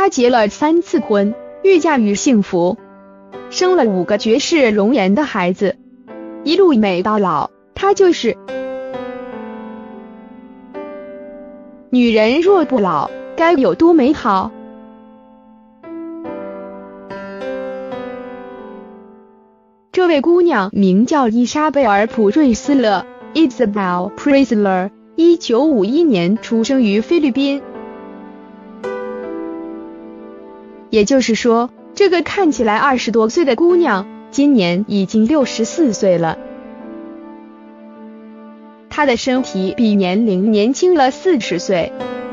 她结了3次婚，愈嫁愈幸福，生了5个绝世容颜的孩子，一路美到老。她就是女人若不老，该有多美好。这位姑娘名叫伊莎贝尔·普瑞斯勒 （Isabel Priscilla），1951年出生于菲律宾。也就是说，这个看起来20多岁的姑娘，今年已经64岁了。她的身体比年龄年轻了40岁。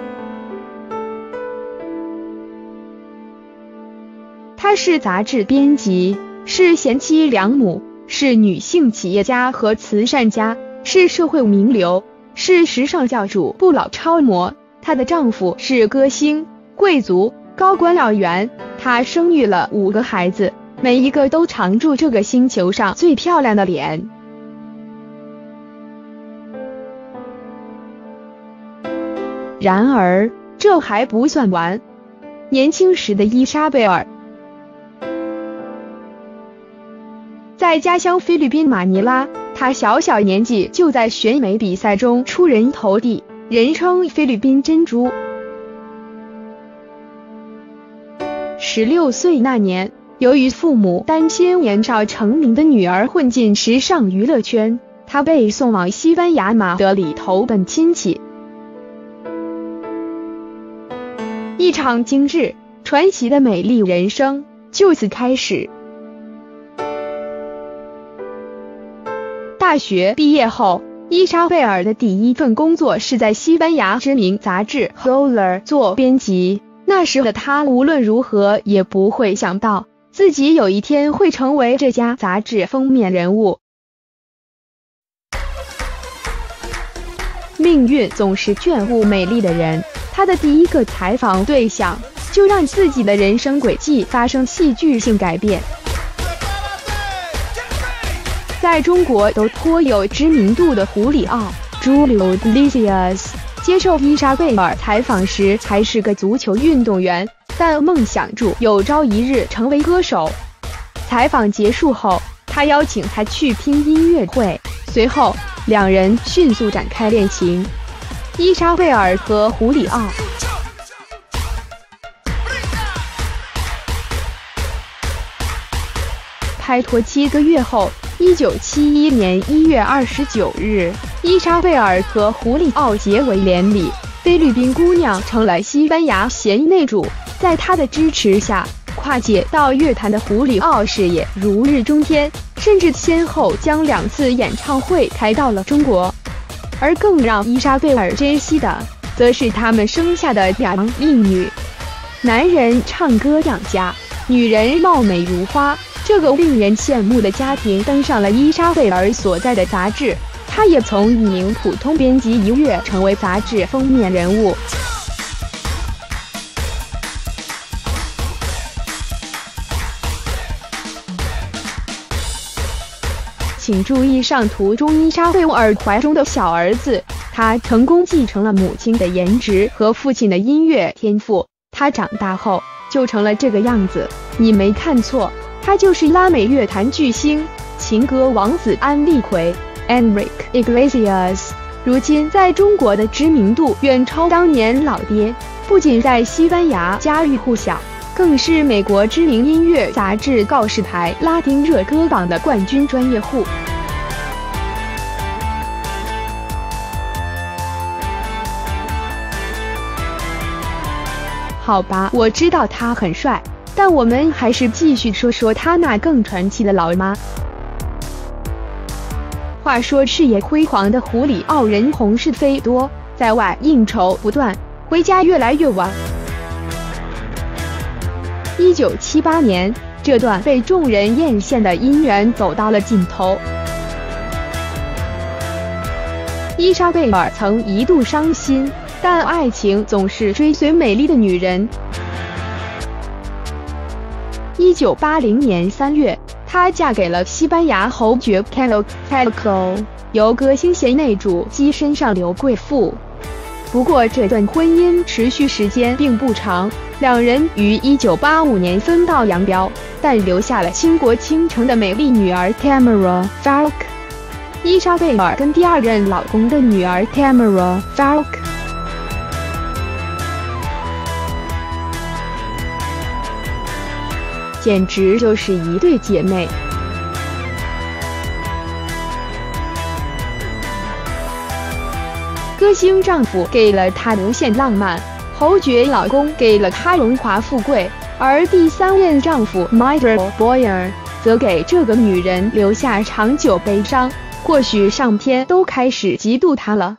她是杂志编辑，是贤妻良母，是女性企业家和慈善家，是社会名流，是时尚教主，不老超模。她的丈夫是歌星、贵族、高官要员。她生育了5个孩子，每一个都藏住这个星球上最漂亮的脸。然而，这还不算完。年轻时的伊莎贝尔在家乡菲律宾马尼拉，她小年纪就在选美比赛中出人头地，人称菲律宾珍珠。16岁那年，由于父母担心年少成名的女儿混进时尚娱乐圈，她被送往西班牙马德里投奔亲戚。一场精致传奇的美丽人生就此开始。大学毕业后，伊莎贝尔的第一份工作是在西班牙知名杂志《Holler》做编辑。那时的她无论如何也不会想到，自己有一天会成为这家杂志封面人物。命运总是眷顾美丽的人，她的第一个采访对象就让自己的人生轨迹发生戏剧性改变。在中国都颇有知名度的胡里奥 Julio Iglesias 接受伊莎贝尔采访时还是个足球运动员，但梦想着有朝一日成为歌手。采访结束后，他邀请他去听音乐会，随后2人迅速展开恋情。伊莎贝尔和胡里奥拍拖7个月后，1971年1月29日，伊莎贝尔和胡里奥结为连理。菲律宾姑娘成了西班牙贤内助，在她的支持下，跨界到乐坛的胡里奥事业如日中天，甚至先后将2次演唱会开到了中国。而更让伊莎贝尔珍惜的，则是他们生下的2男1女。男人唱歌养家，女人貌美如花。这个令人羡慕的家庭登上了伊莎贝尔所在的杂志，她也从一名普通编辑一跃成为杂志封面人物。请注意上图中伊莎贝尔怀中的小儿子，他成功继承了母亲的颜值和父亲的音乐天赋，他长大后就成了这个样子。你没看错，他就是拉美乐坛巨星、情歌王子安利奎 Enrique Iglesias， 如今在中国的知名度远超当年老爹，不仅在西班牙家喻户晓，更是美国知名音乐杂志告示牌拉丁热歌榜的冠军专业户。好吧，我知道他很帅，但我们还是继续说说他那更传奇的老妈。话说事业辉煌的胡里奥人红是非多，在外应酬不断，回家越来越晚。1978年，这段被众人艳羡的姻缘走到了尽头。伊莎贝尔曾一度伤心，但爱情总是追随美丽的女人。1980年3月，她嫁给了西班牙侯爵 Carlos Telco， 由歌星贤内助跻身上流贵妇。 不过这段婚姻持续时间并不长，两人于1985年分道扬镳，但留下了倾国倾城的美丽女儿 Tamara Falk。伊莎贝尔跟第二任老公的女儿 Tamara Falk， 简直就是一对姐妹。歌星丈夫给了她无限浪漫，侯爵老公给了她荣华富贵，而第三任丈夫 Michael Boyer 则给这个女人留下长久悲伤。或许上天都开始嫉妒她了。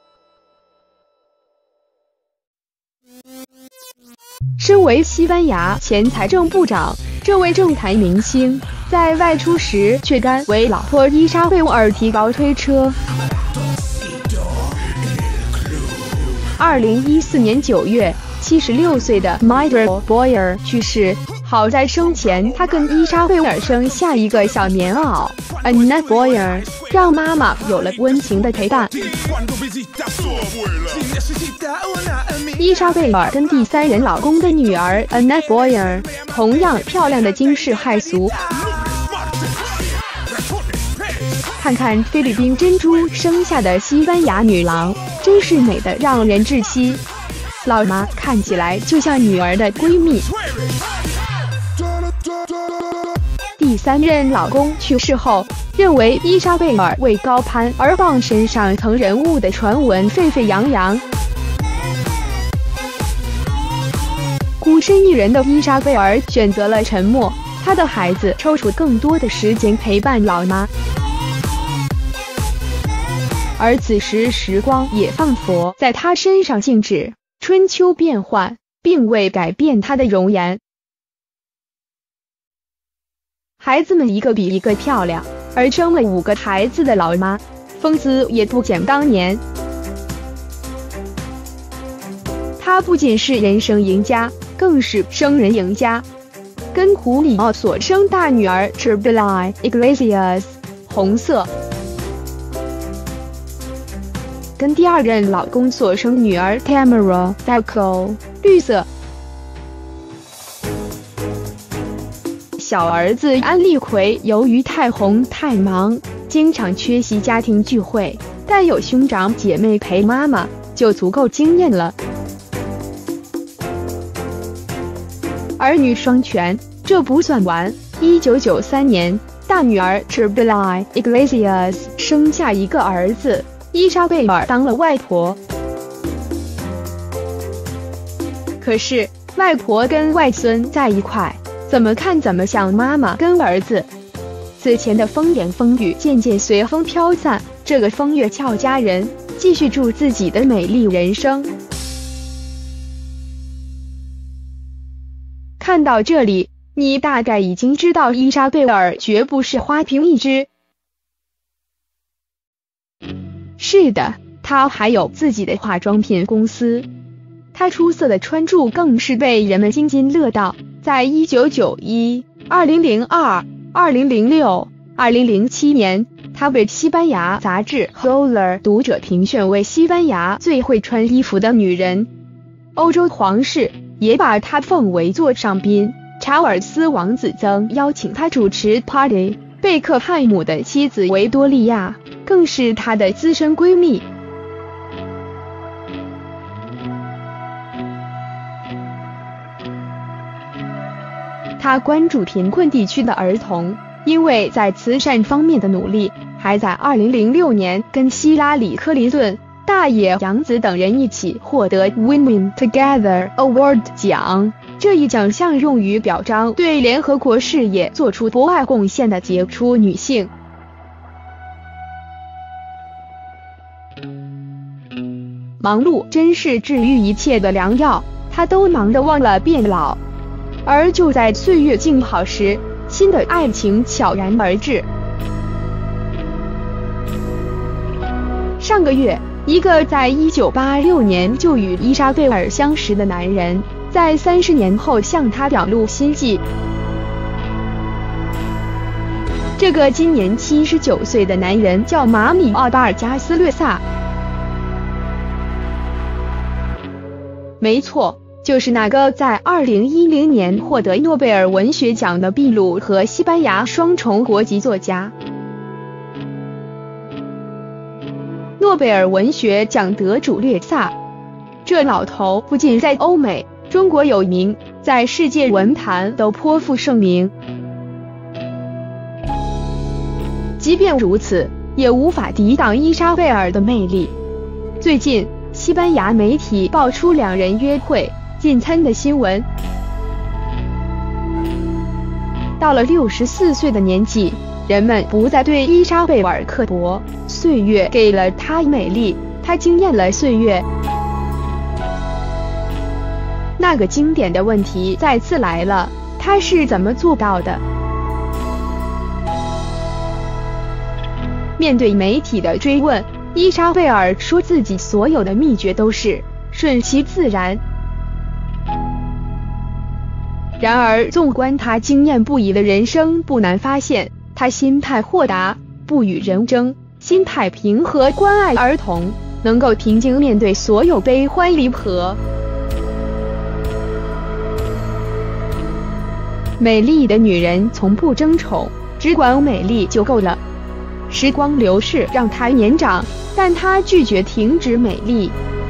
身为西班牙前财政部长，这位政坛明星在外出时却甘为老婆伊莎贝尔提高推车。2014年9月，76岁的 Michael Boyer 去世。好在生前他跟伊莎贝尔生下一个小棉袄 Annette Boyer， 让妈妈有了温情的陪伴。伊莎贝尔跟第三任老公的女儿 Annette Boyer 同样漂亮的惊世骇俗。看看菲律宾珍珠生下的西班牙女郎，真是美得让人窒息。老妈看起来就像女儿的闺蜜。第三任老公去世后，认为伊莎贝尔为高攀而傍身上层人物的传闻沸沸扬扬。孤身一人的伊莎贝尔选择了沉默，她的孩子抽出更多的时间陪伴老妈。而此时时光也仿佛在她身上静止，春秋变幻，并未改变她的容颜。孩子们一个比一个漂亮，而生了5个孩子的老妈，风姿也不减当年。她不仅是人生赢家，更是生人赢家。跟胡里奥所生大女儿 Cherbilly Iglesias 红色，跟第二任老公所生女儿 Tamara Falk 绿色。小儿子安利奎由于太红太忙，经常缺席家庭聚会，但有兄长姐妹陪妈妈就足够惊艳了。儿女双全，这不算完。1993年，大女儿 Cherbilly Iglesias 生下一个儿子，伊莎贝尔当了外婆。可是外婆跟外孙在一块，怎么看怎么像妈妈跟儿子。此前的风言风语渐渐随风飘散，这个风月俏佳人继续住自己的美丽人生。看到这里，你大概已经知道伊莎贝尔绝不是花瓶一只。是的，她还有自己的化妆品公司。她出色的穿着更是被人们津津乐道。在1991、2002、2006、2007年，她被西班牙杂志《Roller》读者评选为西班牙最会穿衣服的女人。欧洲皇室也把她奉为座上宾，查尔斯王子曾邀请她主持 party， 贝克汉姆的妻子维多利亚更是她的资深闺蜜。他关注贫困地区的儿童，因为在慈善方面的努力，还在2006年跟希拉里·克林顿、大野洋子等人一起获得 Women Together Award 奖。这一奖项用于表彰对联合国事业做出博爱贡献的杰出女性。忙碌真是治愈一切的良药，她都忙得忘了变老。而就在岁月静好时，新的爱情悄然而至。上个月，一个在1986年就与伊莎贝尔相识的男人，在30年后向她表露心迹。这个今年79岁的男人叫马米奥巴尔加斯略萨。 没错，就是那个在2010年获得诺贝尔文学奖的秘鲁和西班牙双重国籍作家。诺贝尔文学奖得主略萨，这老头不仅在欧美、中国有名，在世界文坛都颇负盛名。即便如此，也无法抵挡伊莎贝尔的魅力。最近，西班牙媒体爆出两人约会、进餐的新闻。到了64岁的年纪，人们不再对伊莎贝尔刻薄，岁月给了她美丽，她惊艳了岁月。那个经典的问题再次来了，她是怎么做到的？面对媒体的追问，伊莎贝尔说自己所有的秘诀都是顺其自然。然而，纵观她惊艳不已的人生，不难发现，她心态豁达，不与人争，心态平和，关爱儿童，能够平静面对所有悲欢离合。美丽的女人从不争宠，只管美丽就够了。时光流逝让她年长，但她拒绝停止美丽。